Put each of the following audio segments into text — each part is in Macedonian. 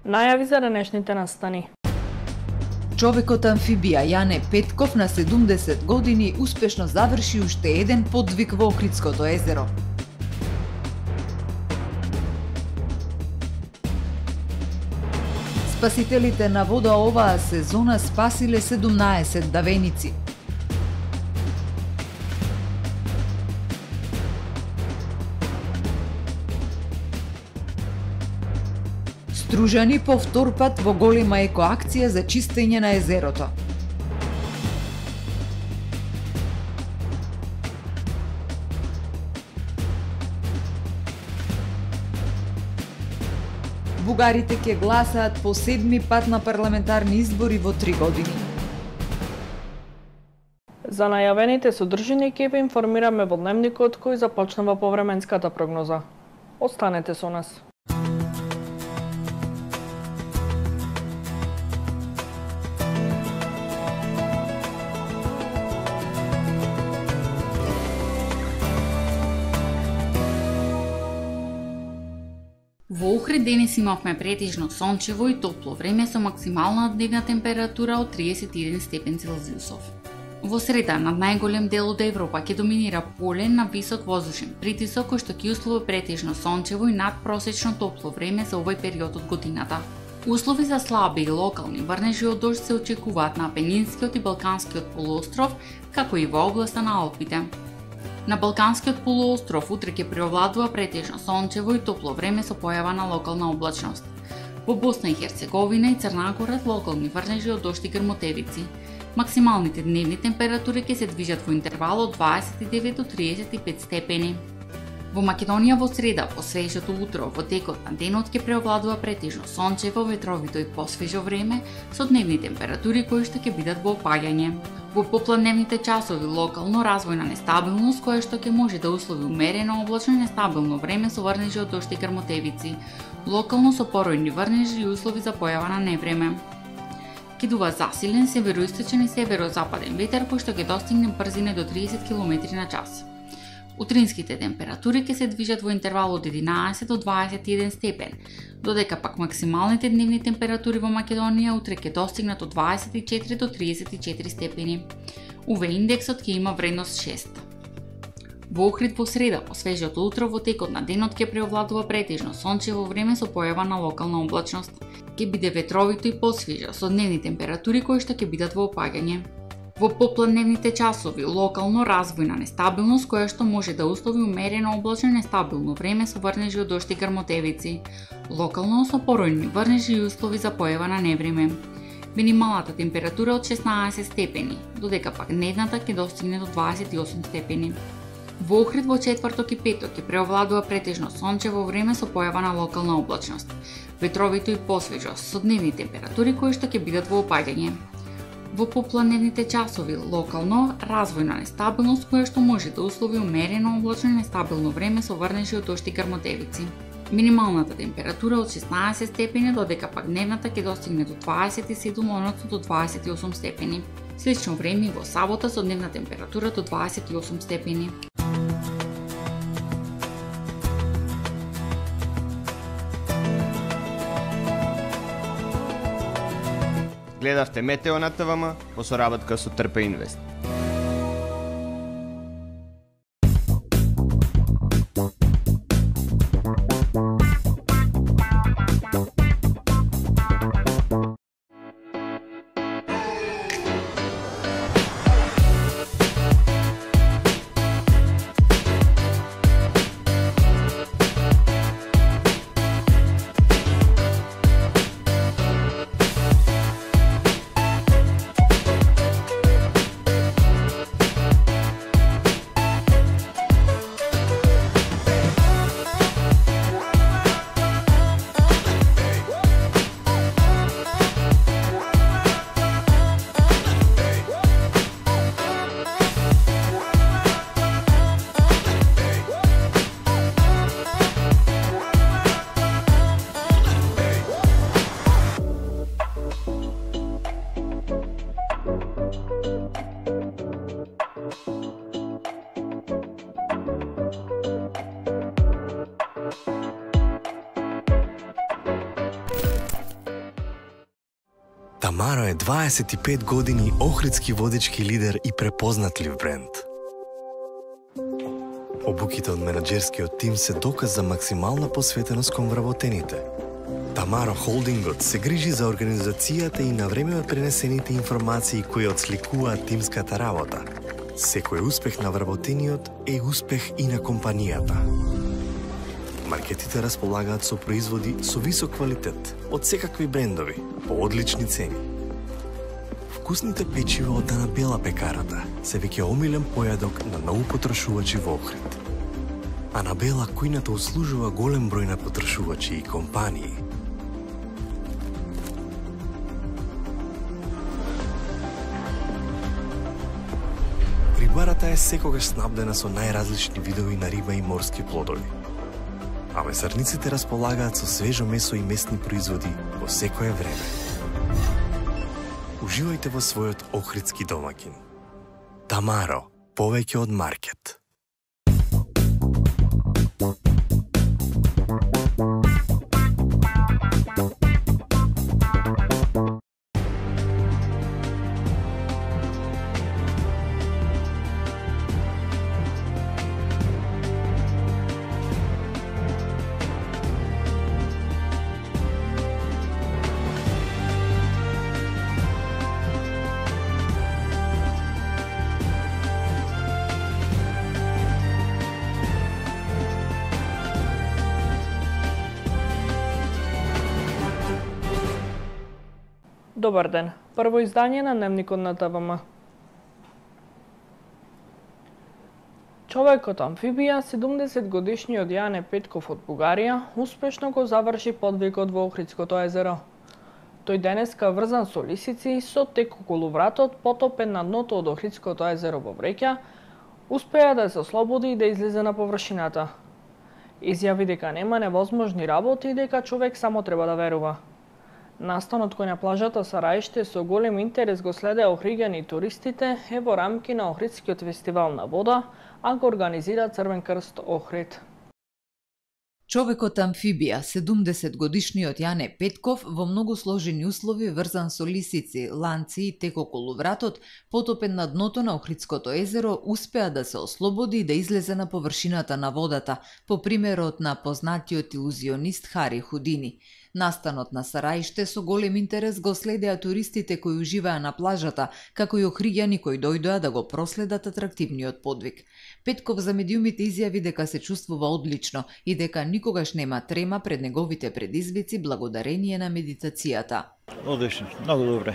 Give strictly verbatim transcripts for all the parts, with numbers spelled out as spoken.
Најави за денешните настани. Човекот амфибија Јане Петков на седумдесет години успешно заврши уште еден подвиг во Охридското езеро. Спасителите на вода оваа сезона спасиле седумнаесет давеници. Стружани по втор пат во голема екоакција за чистење на езерото. Бугарите ќе гласаат по седми пат на парламентарни избори во три години. За најавените содржини ќе ве информираме во дневникот кој започнува повременската прогноза. Останете со нас. Во Охрид денес имавме претежно сончево и топло време со максимална дневна температура од триесет и еден степен Целзиусов. Во среда над најголем дел од Европа ќе доминира полен на висок воздушен притисок кој што ќе услови претежно сончево и надпросечно топло време за овој период од годината. Услови за слаби и локални врнежи од дожд се очекуваат на Апенинскиот и Балканскиот полуостров, како и во областа на Алпите. На Балканскиот полуостров утре ќе преовладува претежно сончево и топло време со појава на локална облачност. Во Босна и Херцеговина и Црна Гора локални врнежи од дожд и грмотевици. Максималните дневни температури ќе се движат во интервал од дваесет и девет до триесет и пет степени. Во Македонија во среда, по свежото утро, во текот на денот ќе преовладува претежно сончево, ветровито и посвежо време со дневни температури кои што ќе бидат во опаѓање. Во попладневните часови локално развојна нестабилност која што ќе може да услови умерено облачно и нестабилно време со врнежи од дожд и грмотевици. Локално со поројни врнежи и услови за појава на невреме. Ќе дува засилен североисточен и северозападен ветер кој што ќе достигне брзина до триесет километри на час. Утринските температури ќе се движат во интервал од единаесет до дваесет и еден степен, додека пак максималните дневни температури во Македонија утре ќе достигнат од дваесет и четири до триесет и четири степени. У В индексот ќе има вредност шест. Во Охрид во среда, по свежото утро, во текот на денот ќе преовладува претежно сончево време со појава на локална облачност. Ќе биде ветровито и посвежо со дневни температури кои што ќе бидат во опаѓање. Во попладневните часови локално развојна нестабилност која што може да услови умерено облачно и нестабилно време со врнежи од дожд и грмотевици. Локално со поројни врнежи и услови за појава на невреме. Минималната температура од шеснаесет степени, додека пак дневната ќе достигне до дваесет и осум степени. Во Охрид во четврток и петок ќе преовладува претежно сончево време со појава на локална облачност. Ветровито и посвежо со дневни температури кои што ќе бидат во опаѓање. Во попладневните часови локално развојна нестабилност која што може да услови умерено облачно и нестабилно време со врнежи од дожд и грмотевици. Минималната температура од шеснаесет степени, додека пак дневната ќе достигне до дваесет и седум, односно до дваесет и осум степени. Слично време и во сабота со дневна температура до дваесет и осум степени. Гледавте Метео на ТВМ по соработка со Трпе Инвест. Тамаро е дваесет и пет години охридски водечки лидер и препознатлив бренд. Обуките од менаџерскиот тим се доказ за максимална посветеност кон вработените. Тамаро Холдингот се грижи за организацијата и навреме пренесените информации кои отсликуваат тимската работа. Секој успех на вработениот е успех и на компанијата. Маркетите располагаат со производи со висок квалитет од секакви брендови по одлични цени. Вкусните печива од Дана Бела пекарата се веќе омилен појадок на многу потрошувачи во Охрид. Анабела кујната услужува голем број на потрошувачи и компании. Рибарата е секогаш снабдена со најразлични видови на риба и морски плодови. А месарниците располагаат со свежо месо и месни производи во секое време. Уживајте во својот охридски домаќин. Тамаро, повеќе од маркет. Добар ден. Прво издание на Дневникот на ТВМ. Човекот амфибија, седумдесет годишниот Јане Петков од Бугарија, успешно го заврши подвигот во Охридското езеро. Тој денеска врзан со лисици, со тек околу вратот, потопен на дното од Охридското езеро во Вреќа, успеа да се ослободи и да излезе на површината. Изјави дека нема невозможни работи и дека човек само треба да верува. Настанот кој на плажата Сараиште со голем интерес го следеа охриѓани туристите е во рамки на Охридскиот фестивал на вода, а го организира Црвен крст Охрид. Човекот амфибија, седумдесет годишниот Јане Петков, во многу сложени услови врзан со лисици, ланци и тек околу вратот, потопен на дното на Охридското езеро, успеа да се ослободи и да излезе на површината на водата, по примерот на познатиот илузионист Хари Худини. Настанот на Сараиште со голем интерес го следеа туристите кои уживаа на плажата, како и охриѓани кои дојдоа да го проследат атрактивниот подвиг. Петков за медиумите изјави дека се чувствува одлично и дека никогаш нема трема пред неговите предизвици благодарение на медитацијата. Одлично, многу добре.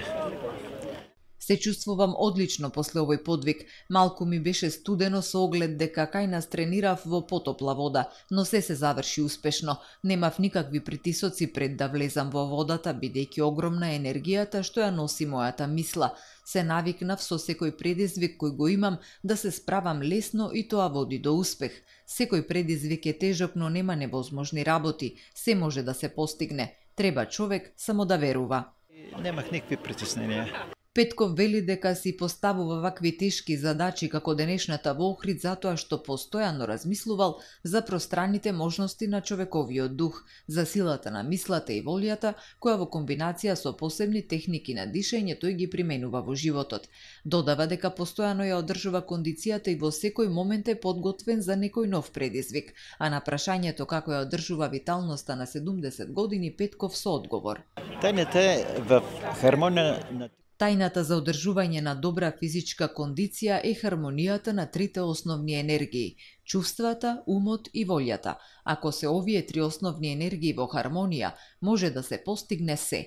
Се чувствувам одлично после овој подвиг. Малку ми беше студено со оглед дека кај нас тренирав во потопла вода, но се се заврши успешно. Немав никакви притисоци пред да влезам во водата, бидејќи огромна е енергијата што ја носи мојата мисла. Се навикнав со секој предизвик кој го имам да се справам лесно и тоа води до успех. Секој предизвик е тежок, но нема невозможни работи. Се може да се постигне. Треба човек само да верува. Немах никакви притесненија. Петков вели дека си поставува вакви тешки задачи како денешната во Охрид затоа што постојано размислувал за пространите можности на човековиот дух, за силата на мислата и волјата, која во комбинација со посебни техники на дишење тој ги применува во животот. Додава дека постојано ја одржува кондицијата и во секој момент е подготвен за некој нов предизвик, а на прашањето како ја одржува виталноста на седумдесет години Петков со одговор. Тајната е во хармонија на Тајната за одржување на добра физичка кондиција е хармонијата на трите основни енергии – чувствата, умот и волјата. Ако се овие три основни енергии во хармонија, може да се постигне се.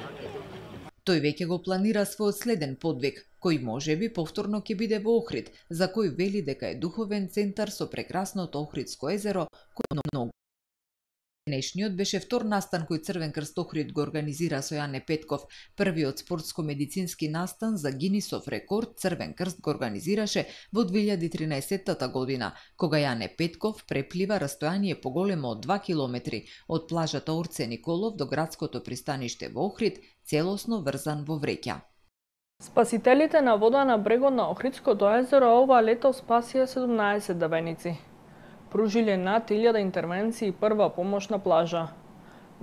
Тој веќе го планира својот следен подвиг, кој можеби повторно ќе биде во Охрид, за кој вели дека е духовен центар со прекрасното Охридско езеро, кој многу. Денешниот беше втор настан кој Црвен крст Охрид го организира со Јане Петков. Првиот спортско-медицински настан за Гинисов рекорд Црвен крст го организираше во две илјади и тринаесетта година, кога Јане Петков преплива растојание поголемо од два километри од плажата Орце Николов до градското пристаниште во Охрид, целосно врзан во Вреќа. Спасителите на вода на брегот на Охридското езеро ова лето спасија седумнаесет давеници. Пружиле над илјада интервенции и прва помош на плажа.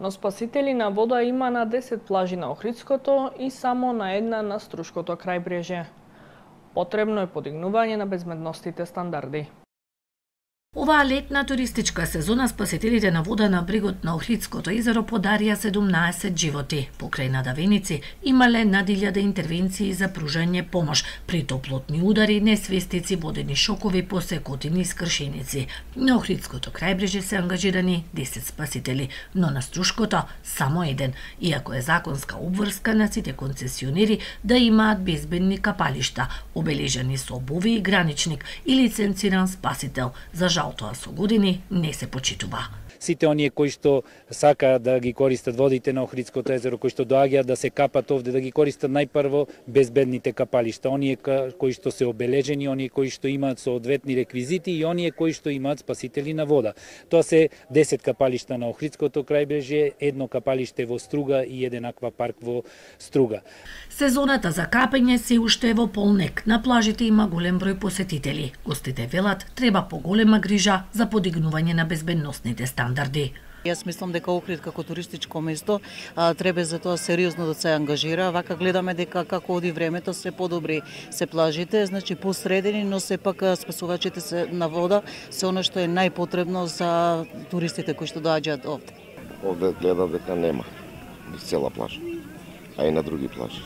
Но спасители на вода има на десет плажи на Охридското и само на една на Струшкото крајбрежје. Потребно е подигнување на безбедносните стандарди. Оваа летна туристичка сезона спасителите на вода на брегот на Охридското езеро подарија седумнаесет животи. Покрај надавеници имале над илјада интервенции за пружање помош при топлотни удари, несвестици, водени шокови, посекотини и скршеници. На Охридското крајбрежје се ангажирани десет спасители, но на Струшкото само еден, иако е законска обврска на сите концесионери да имаат безбедни капалишта, обележани со обови и граничник и лиценциран спасител. За жал тоа со години не се почитува. Сите оние кои што сакаат да ги користат водите на Охридското езеро, кои што доаѓаат да се капат овде, да ги користат најпрво безбедните капалишта, оние кои што се обележени, оние кои што имаат соодветни реквизити и оние кои што имаат спасители на вода. Тоа се десет капалишта на Охридското крајбрежје, едно капалиште во Струга и еден аквапарк во Струга. Сезоната за капење се уште е во полнек. На плажите има голем број посетители. Гостите велат треба поголема грижа за подигнување на безбедносните стандарди. Јас мислам дека Охрид како туристичко место а, треба за тоа сериозно да се ангажира. Вака гледаме дека како оди времето се подобри се плажите, значи посредени, но сепак спасувачите се на вода се она што е најпотребно за туристите кои што доаѓаат овде. Овде гледам дека нема низ цела плажа, а и на други плажи.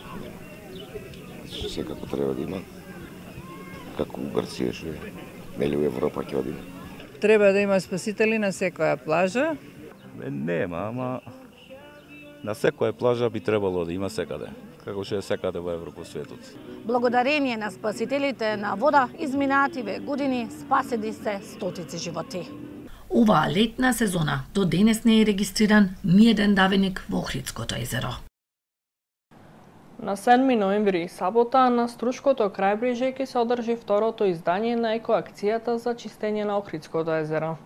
Секако треба да има, како у Грција што е, нели у Европа ќе одиме. Треба да има спасители на секоја плажа? Нема, ама на секоја плажа би требало да има секаде, како што е секаде во Европа светот. Благодарение на спасителите на вода, изминативе години спасени се стотици животи. Оваа летна сезона до денес не е регистриран ниеден давеник во Охридското езеро. На седми ноември, сабота, на Струшкото крајбрежје ќе се одржи второто издание на екоакцијата за чистење на Охридското езеро.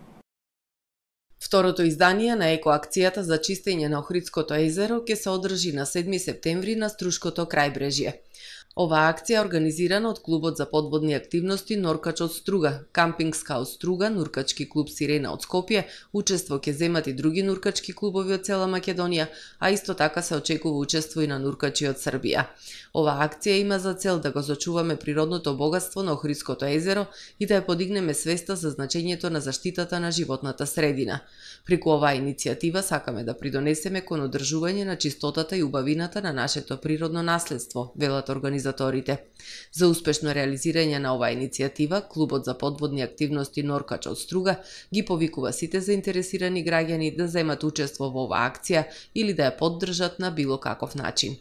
Второто издание на екоакцијата за чистење на Охридското езеро ќе се одржи на седми септември на Струшкото крајбрежје. Оваа акција е организирана од Клубот за подводни активности Норкач од Струга, Кампинг Скаут Струга, Нуркачки клуб Сирена од Скопје, учество ќе земат и други нуркачки клубови од цела Македонија, а исто така се очекува учество и на нуркачи од Србија. Оваа акција има за цел да го зачуваме природното богатство на Охридското езеро и да ја подигнеме свеста за значењето на заштитата на животната средина. Преку оваа иницијатива сакаме да придонесеме кон одржување на чистотата и убавината на нашето природно наследство, велат организаторите. За успешно реализирање на оваа иницијатива, Клубот за подводни активности Норкач од Струга ги повикува сите заинтересирани граѓани да земат учество во оваа акција или да ја поддржат на било каков начин.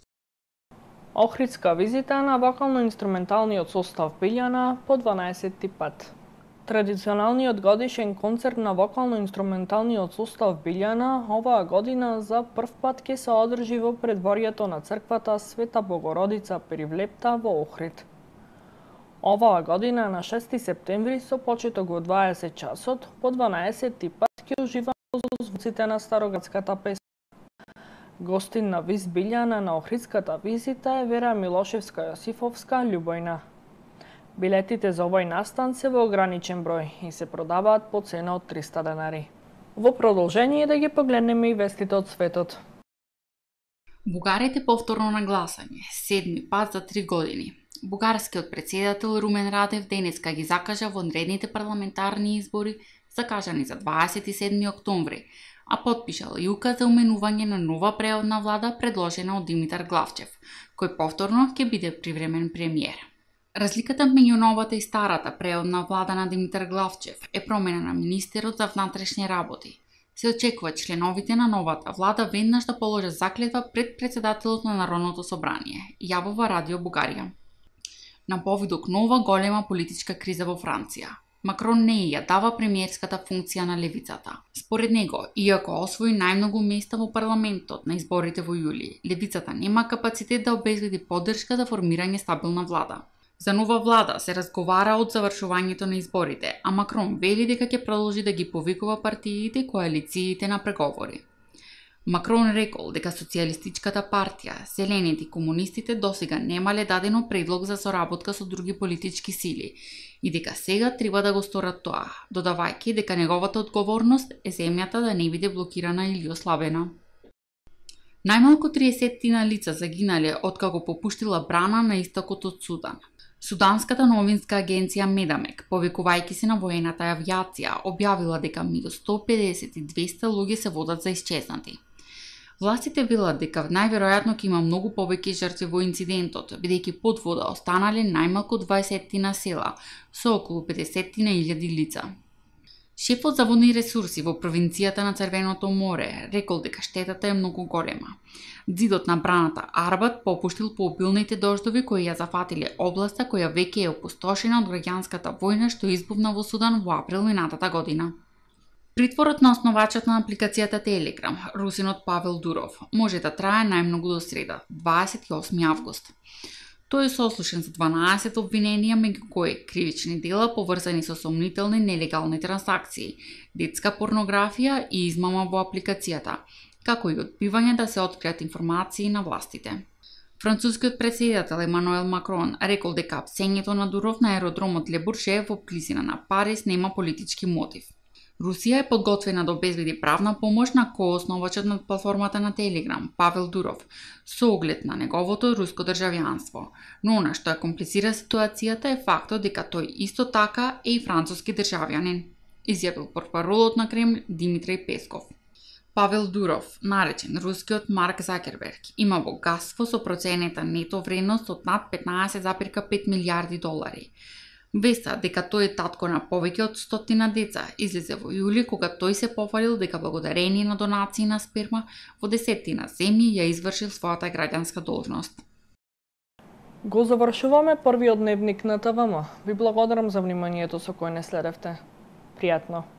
Охридска визита на вокално-инструменталниот состав Билјана по дванаесети пат. Традиционалниот годишен концерт на вокално-инструменталниот состав Билјана оваа година за прв пат ќе се одржи во предворието на црквата Света Богородица при Влепта во Охрид. Оваа година на шести септември со почеток во дваесет часот по дванаесети пат ќе уживаме во звуците на староградската песна. Гостин на Виз Билјана на Охридската визита е Вера Милошевска-Јосифовска Љубојна. Билетите за овој настан се во ограничен број и се продаваат по цена од триста денари. Во продолжение да ги погледнеме и вестите од светот. Бугарите повторно на гласање, седми пат за три години. Бугарскиот претседател Румен Радев денеска ги закажа вонредните парламентарни избори закажани за дваесет и седми октомври, а потпишал и указ за уменување на нова преодна влада предложена од Димитар Главчев, кој повторно ќе биде привремен премиер. Разликата меѓу новата и старата преодна влада на Димитар Главчев е промена на министерот за внатрешни работи. Се очекува членовите на новата влада веднаш да положат заклетва пред председателот на Народното собрание, јавува Радио Бугарија. На повидок нова голема политичка криза во Франција. Макрон не ја дава премиерската функција на левицата. Според него, иако освои најмногу места во парламентот на изборите во јули, левицата нема капацитет да обезбеди поддршка за формирање стабилна влада. За нова влада се разговара од завршувањето на изборите, а Макрон вели дека ќе продолжи да ги повикува партиите и коалициите на преговори. Макрон рекол дека Социјалистичката партија, Зелените и комунистите досега немале дадено предлог за соработка со други политички сили и дека сега треба да го сторат тоа, додавајќи дека неговата одговорност е земјата да не биде блокирана или ослабена. Најмалку триесеттина лица загинале откако попуштила брана на истокот од Судан. Суданската новинска агенција Медамек, повикувајќи се на воената авијација, објавила дека меѓу сто педесет и двесте луѓе се водат за исчезнати. Властите велат дека најверојатно ќе има многу повеќе жртви во инцидентот, бидејќи под вода останале најмалку дваесеттина села со околу педесеттина илјади лица. Шефот за водни ресурси во провинцијата на Црвеното море рекол дека штетата е многу голема. Ѕидот на браната Арбат попуштил по обилните дождови кои ја зафатиле областа која веќе е опустошена од граѓанската војна што избувна во Судан во април минатата година. Притворот на основачот на апликацијата Телеграм, русинот Павел Дуров, може да трае најмногу до среда, дваесет и осми август. Тој е сослушен за дванаесет обвиненија, меѓу кои кривични дела поврзани со сомнителни нелегални трансакции, детска порнографија и измама во апликацијата, како и одбивање да се откријат информации на властите. Францускиот претседател Емануел Макрон рекол дека апсењето на Дуров на аеродромот Ле Бурше во близина на Париз нема политички мотив. Русија е подготвена да обезбеди правна помош на коосновачот на платформата на Телеграм, Павел Дуров, со оглед на неговото руско државјанство. Но она што ја комплицира ситуацијата е фактот дека тој исто така е и француски државјанин, изјавил портпаролот на Кремљ Димитрој Песков. Павел Дуров, наречен рускиот Марк Закерберг, има богатство со проценета нето вредност од над петнаесет запирка пет милијарди долари. Веста дека тој е татко на повеќе од стотина деца излезе во јули кога тој се пофалил дека благодарение на донации на сперма во десеттина земји ја извршил својата граѓанска должност. Го завршуваме првиот дневник на ТВМ. Ви благодарам за вниманието со кој не следевте. Пријатно.